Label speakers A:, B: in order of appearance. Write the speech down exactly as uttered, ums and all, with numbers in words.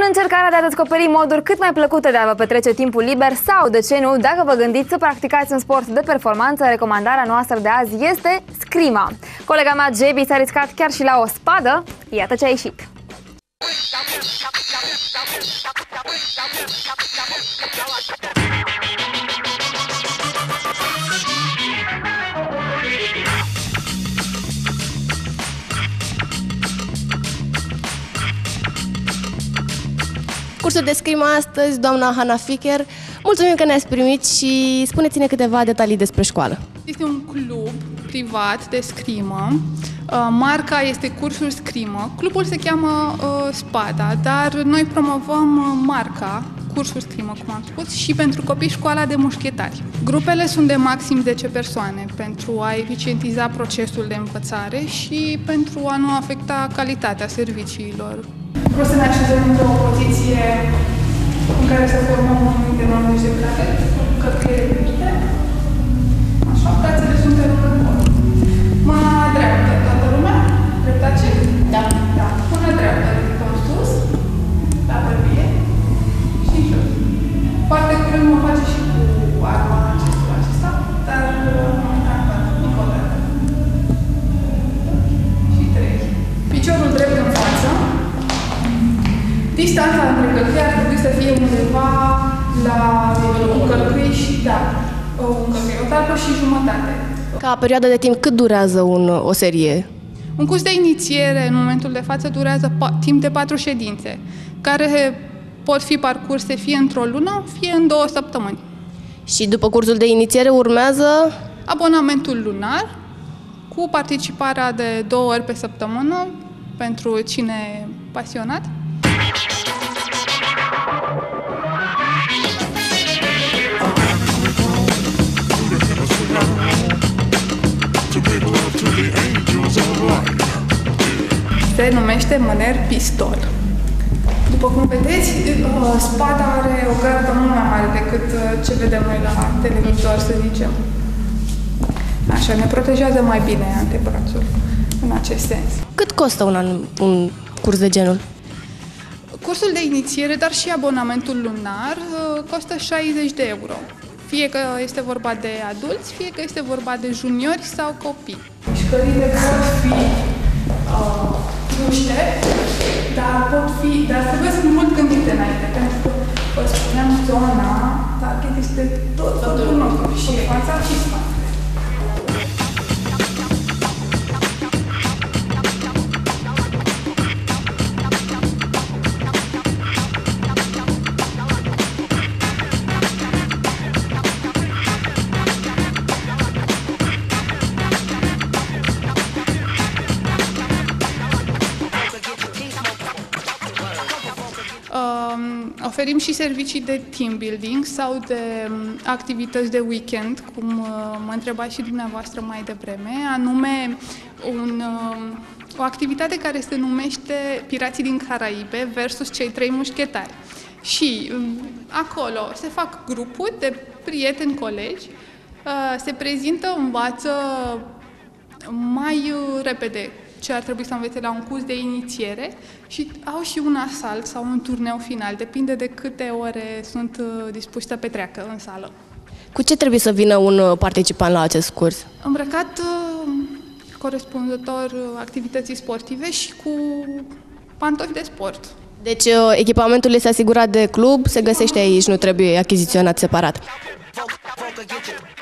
A: încercarea de a descoperi moduri cât mai plăcute de a vă petrece timpul liber sau, de ce nu, dacă vă gândiți să practicați un sport de performanță, recomandarea noastră de azi este scrima. Colega mea, J B, s-a riscat chiar și la o spadă. Iată ce a ieșit.
B: Cursul de scrimă astăzi, doamna Hana Ficher. Mulțumim că ne-ați primit și spuneți-ne câteva detalii despre școală.
C: Este un club privat de scrimă. Marca este Cursul Scrimă. Clubul se cheamă Spada, dar noi promovăm marca Cursul Scrimă, cum am spus, și pentru copii școala de mușchetari. Grupele sunt de maxim zece persoane pentru a eficientiza procesul de învățare și pentru a nu afecta calitatea serviciilor. Vreau să ne așezăm într-o poziție în care să formăm un anumit de norme de plate, călcăie rigide. Așa, brațele sunt în rând. Mâna dreaptă, toată lumea? Dreptace? Da. Da. Mâna dreaptă, ridicăm sus, la bărbie și jos. Foarte curând mă face și cu arma acestul acesta, dar momentan, încă o dată. Și trei. Piciorul drept în față. Distanța între călcâi ar trebui să fie undeva la un călcâi și, da, un călcâi, o talpă și jumătate.
B: Ca perioadă de timp, cât durează un, o serie?
C: Un curs de inițiere, în momentul de față, durează timp de patru ședințe, care pot fi parcurse fie într-o lună, fie în două săptămâni.
B: Și după cursul de inițiere urmează?
C: Abonamentul lunar, cu participarea de două ori pe săptămână, pentru cine e pasionat. Se numește mâner pistol. După cum vedeți, spada are o gardă mult mai mare decât ce vedem noi la televizor, să zicem. Așa, ne protejează mai bine antebrațul în acest sens.
B: Cât costă un, an, un curs de genul?
C: Cursul de inițiere, dar și abonamentul lunar, costă șaizeci de euro. Fie că este vorba de adulți, fie că este vorba de juniori sau copii. Mișcările pot fi uh, bruște, dar pot fi, dar trebuie să fie mult gândite înainte, pentru că, vă spuneam, zona target este tot totul nostru, și fața și spatele. Oferim și servicii de team building sau de activități de weekend, cum mă întrebați și dumneavoastră mai devreme, anume un, o activitate care se numește Pirații din Caraibe versus cei trei mușchetari. Și acolo se fac grupuri de prieteni, colegi, se prezintă, învață mai repede ce ar trebui să învețe la un curs de inițiere și au și un asalt sau un turneu final, depinde de câte ore sunt dispuși să petreacă în sală.
B: Cu ce trebuie să vină un participant la acest curs?
C: Îmbrăcat corespunzător activității sportive și cu pantofi de sport.
B: Deci echipamentul este asigurat de club, se găsește aici, nu trebuie achiziționat separat.